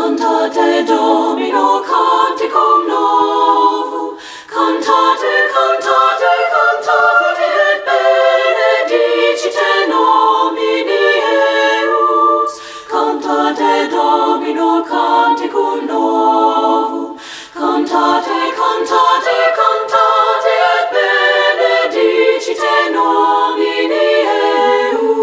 Cantate Domino canticum novum, cantate, cantate, cantate, et benedicite nomini eius. Cantate Domino canticum novum, cantate, cantate, cantate, et benedicite nomini eius.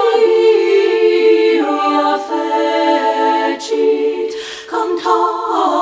Cantate